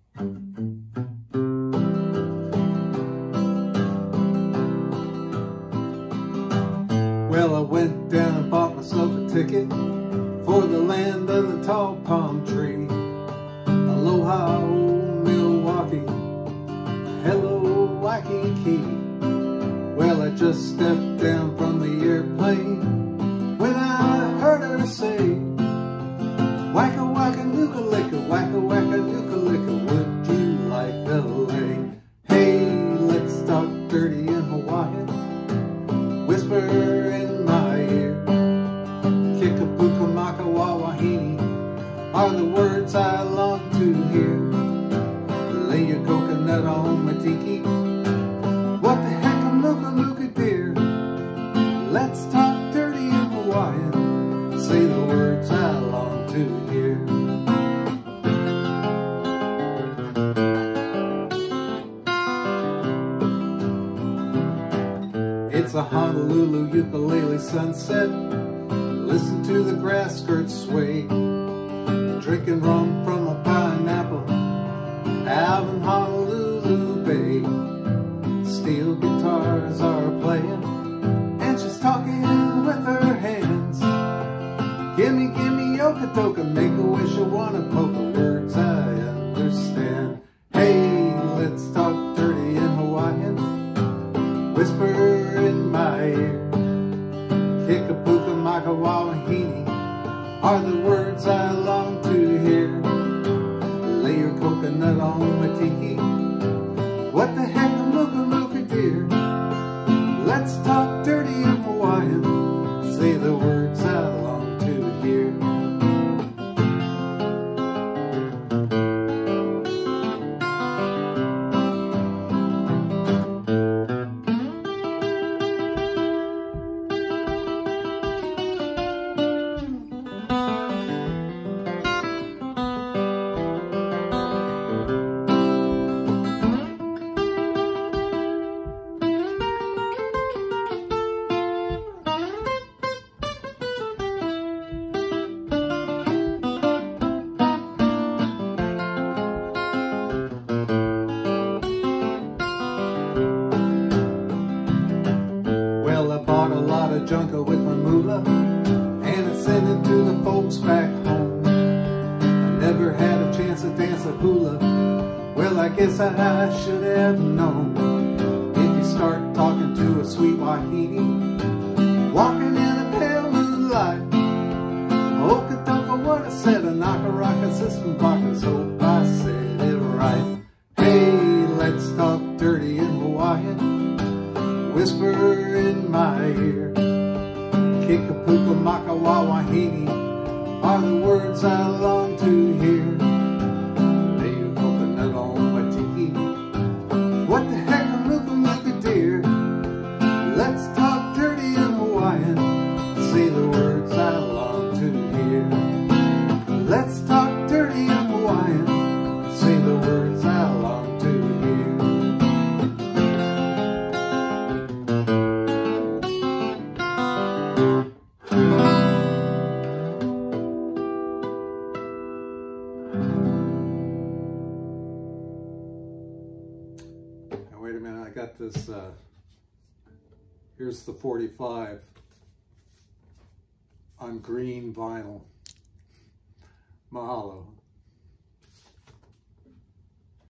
Well, I went down and bought myself a ticket for the land of the tall palm tree. Aloha, old Milwaukee. Hello, Waikiki. Well, I just stepped down from the airplane when I heard her say, wacka wacka nuka-licka, wacka wacka nuka-licka, would you like LA? Hey, let's talk dirty in Hawaiian, whisper in my ear. Kikapuka maka wawahini are the words I long to hear. Lay your coconut on my tiki. What the heck, I'm nuka-nuka dear. Let's talk dirty in Hawaiian, say the words I long to hear. It's a Honolulu ukulele sunset. Listen to the grass skirts sway. Drinking rum from a pineapple out in Honolulu Bay. Steel guitars are playing and she's talking with her hands. Gimme, gimme, yoka-toka, make a wish, I wanna poke the words I understand. Hey, let's talk dirty in Hawaiian, whisper in my ear. Kikapuka maka wawahini are the words I long to hear. Lay your coconut on my tiki. What the heck, nuka-nuka dear. Let's talk dirty in Hawaiian, say the words I long to hear. Well, I bought a lot of junko with my moolah, and I sent it to the folks back home. I never had a chance to dance a hula. Well, I guess I should have known. If you start talking to a sweet wahine, walking in a pale moonlight, oka-doka, what I said, a naka-raka system pockets, hope I said it right. Hey, let's talk dirty in Hawaiian, whisper in my ear. Kikapuka maka wawahini are the words I long to hear. Lay your coconut on my tiki. What the heck, a nuka-nuka dear. Let's talk dirty in Hawaiian, say the words I long to hear. Let's talk dirty in Hawaiian, say the words I long to hear. Wait a minute, I got this, here's the 45 on green vinyl. Mahalo.